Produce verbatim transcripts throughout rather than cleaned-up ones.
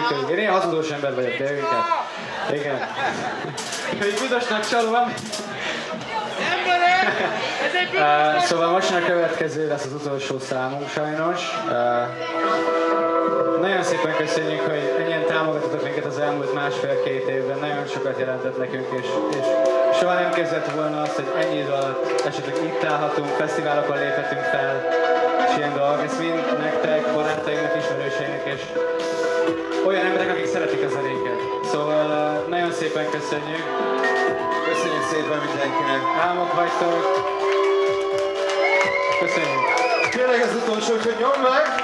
működik. Én ilyen hazudós ember vagyok, de inkább. Igen. Hogy Budosnak csalom. uh, szóval most a következő lesz az utolsó számunk sajnos. Uh, nagyon szépen köszönjük, hogy ennyien támogattatok minket az elmúlt másfél-két évben. Nagyon sokat jelentett nekünk, és, és soha nem képzelt volna azt, hogy ennyi idő alatt esetleg itt állhatunk, fesztiválokon léphetünk fel, és ilyen dolgok. Ez mind nektek, barátainknak, ismerőseinknek, és olyan emberek, akik szeretik a zenéket. Szóval uh, nagyon szépen köszönjük. Köszönjük szépen mindenkinek. Álmok vagytok. Köszönjük. Tényleg ez utolsó, hogy nyomd meg!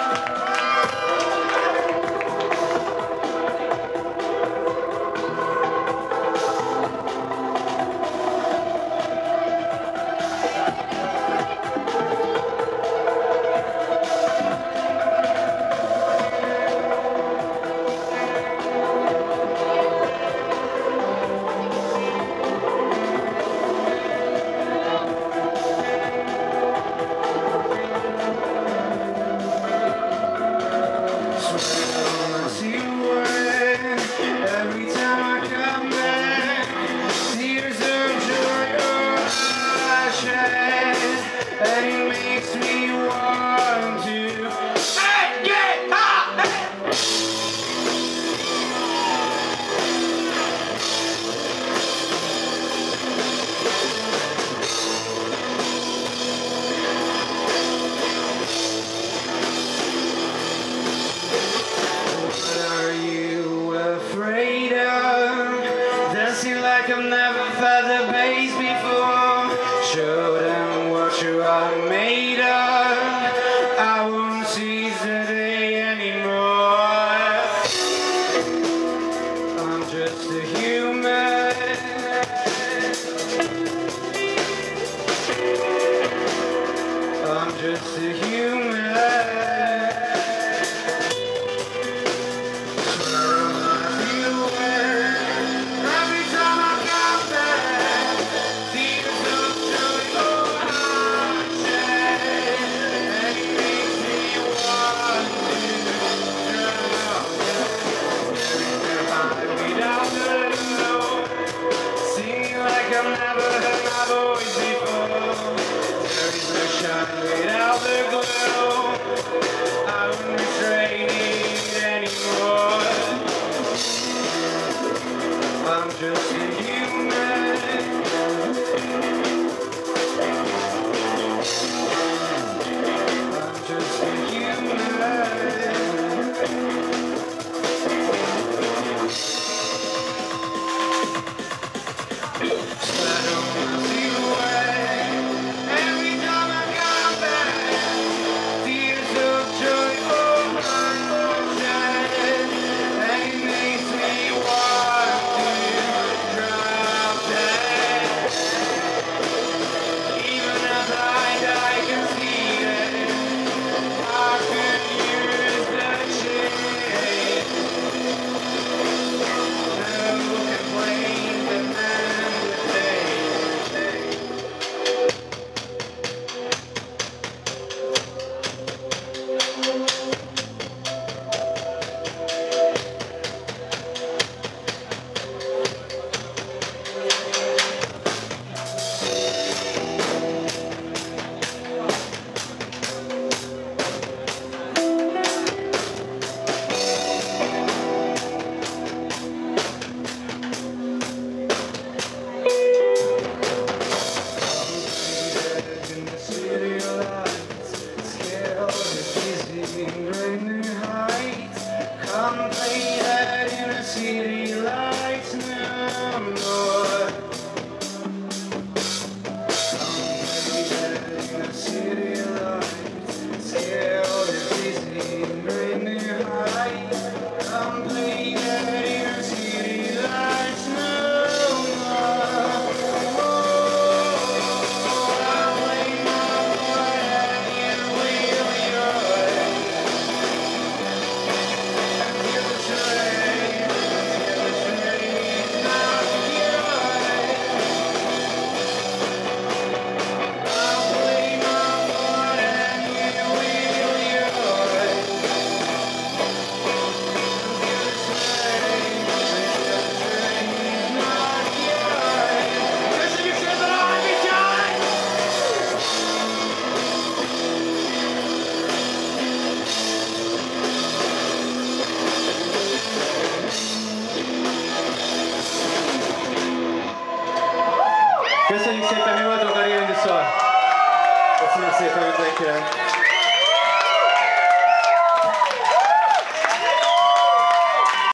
Köszönöm szépen mindenkinek.